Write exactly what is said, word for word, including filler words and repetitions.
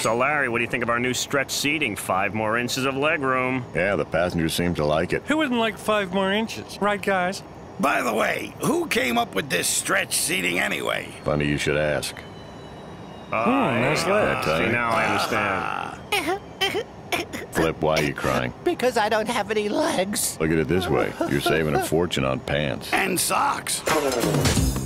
So, Larry, what do you think of our new stretch seating? Five more inches of legroom. Yeah, the passengers seem to like it. Who wouldn't like five more inches? Right, guys? By the way, who came up with this stretch seating anyway? Funny you should ask. Oh, Hmm, nice legs. See, now I understand. Flip, why are you crying? Because I don't have any legs. Look at it this way. You're saving a fortune on pants. And socks.